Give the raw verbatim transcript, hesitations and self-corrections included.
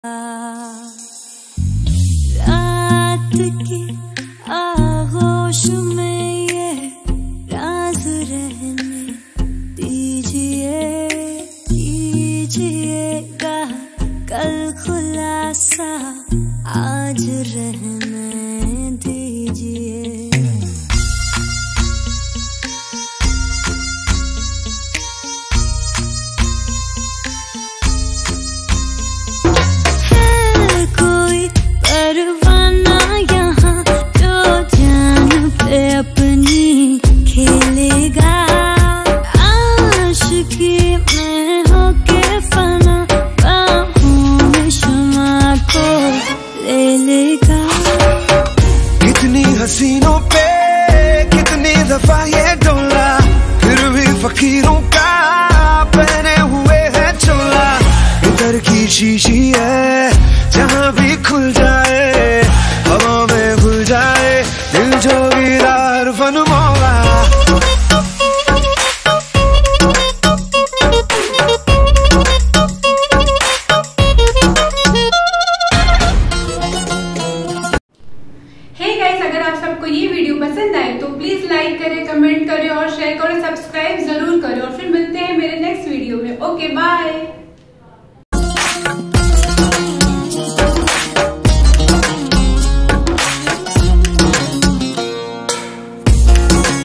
रात की आगोश में ये राज रहने दीजिए, कीजिएगा कल खुलासा आज रहने दीजिए। अपनी खेलेगा आशिकी में होके फना, बाहों में शमा को ले लेगा। कितनी हसीनों पे कितनी दफा ये डोला, फिर भी फकीरों का पहने हुए है चोला। इधर की शीशी है जहाँ भी खुल जाए, हवा में घुल जाए दिल जो गिरा हर फन मौला। हे गाइस, अगर आप सबको ये वीडियो पसंद आए तो प्लीज लाइक करें, कमेंट करें और शेयर करें, सब्सक्राइब जरूर करें और फिर मिलते हैं मेरे नेक्स्ट वीडियो में। Okay bye.